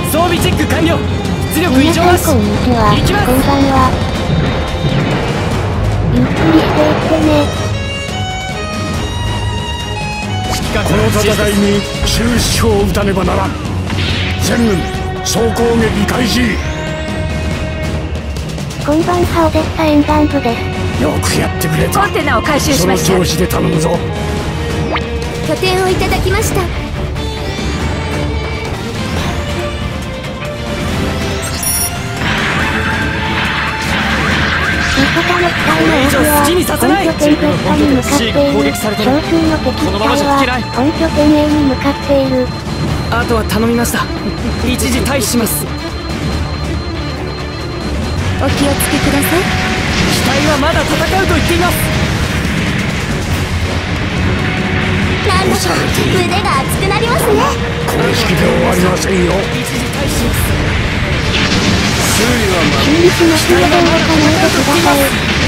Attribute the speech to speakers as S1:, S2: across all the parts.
S1: 装備チェック完了。出力異常なし。
S2: こんにちは。
S1: 行きます。
S2: こんばんは。ゆっくりしていってね。
S3: この戦いに終止符を打たねばならん。全軍総攻撃開始。
S2: こんばんは、オデッサ沿岸部です。
S3: よくやってくれた。
S4: コンテナを回収しました。
S3: その調子で頼むぞ。
S4: 拠点をいただきました。
S2: 味方の機体の多くは本拠点突破に向かっている。少数の敵機体は本拠点 A に向かっている。
S1: あとは頼みました。一時退避します。
S4: お気をつけください。
S1: 機体はまだ戦うと言っています。
S4: なんだか胸が熱くなりますね。
S3: これ式で終わりませんよ。
S1: 一時退避します。
S2: 修理しますので動かないでください。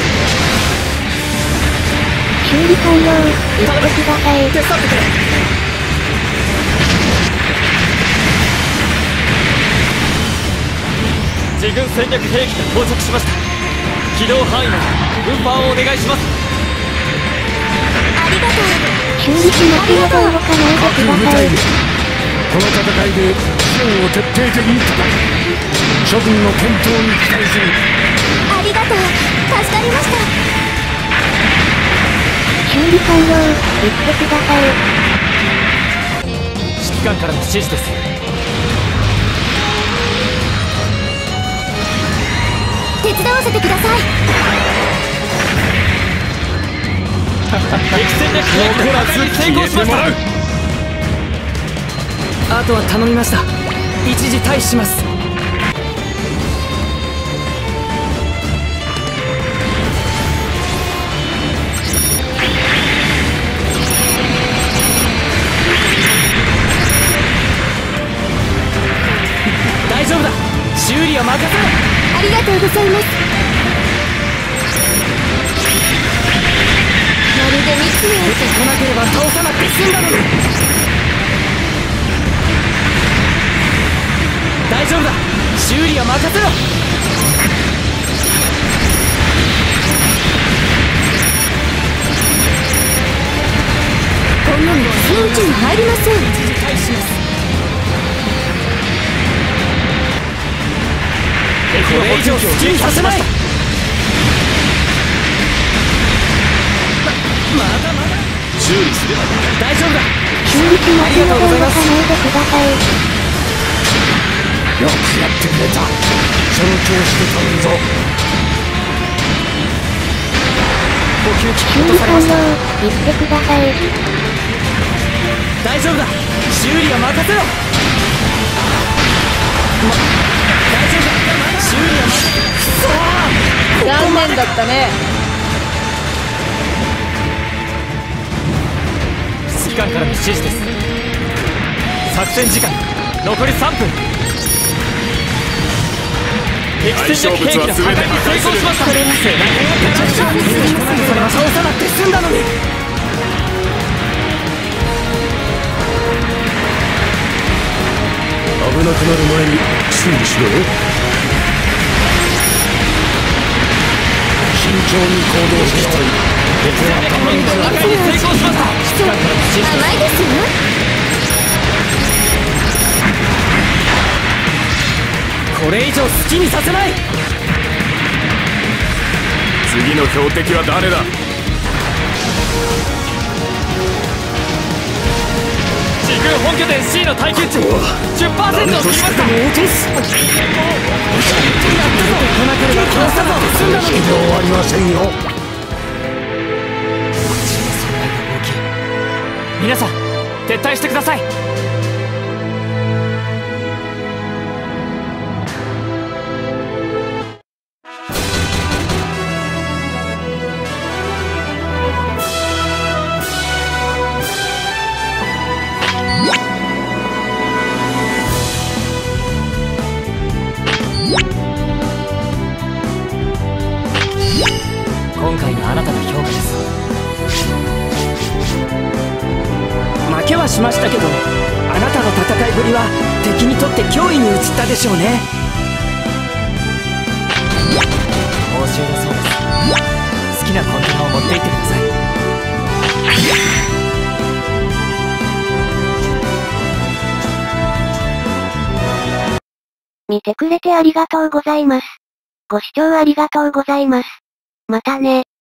S2: 修理完了。言ってください。
S1: 手伝ってくれ。自軍戦略兵器が到着しました。機動範囲の運搬をお願いします。
S4: ありがとう。
S2: 修理しますので動かないでください。
S3: この戦いで支援を徹底的に叩く。諸君の健闘に期待する。
S4: ありがとう。助かりました。
S2: 修理完了。言ってください。
S1: 指揮官からの指示です。
S4: 手伝わせてください。
S1: 敵戦略兵器の破壊に成功しました。あとは頼みました。一時退避します。大丈夫だ。修理は任せろ。
S4: ありがとうございます。まるで蜜のよう。
S1: 出てこなければ倒さなくて済んだのに。大丈夫だ。修理は任せろ。
S4: こんなの戦地に入りません。
S1: 一時退避します。これ以上好きにさせない。まだまだ修理すれば大丈夫だ。
S2: 修理しますので動かないでください。
S3: よくやってくれた。その調子で頼むぞ。
S1: 補給機
S2: 修理
S1: 落とされま
S2: 完了。
S1: した。
S2: 言ってください。
S1: 大丈夫だ。修理は任せろ。大丈夫だ。修理は任せろ。
S4: 残念だったね。
S1: 指揮官からの指示です。作戦時間残り3分。敵戦略兵器の破壊に成功しました。これは背中が立ちました。倒さなくて済んだのに。
S3: 危なくなる前に修理しろよ。慎重に行動しなさい。ここは我慢だ。
S1: 破壊に成功しました。指揮官からの指示です。
S4: 甘いですよ。
S1: これ以上好きにさせない。
S3: 次の標的は誰だ。
S1: 自軍本拠点 C の耐久値 10% を切りました。
S3: 落とす。
S1: やっと来なければ倒さなくて済んだのに。
S3: 式で終わりませんよ。
S1: 皆さん撤退してください。今回のあなたの評価です。負けはしましたけど、あなたの戦いぶりは敵敵にとって脅威に移ったでしょうね。報酬だそうです。好きなコンテナを持って行ってください。
S2: 見てくれてありがとうございます。ご視聴ありがとうございます。またね。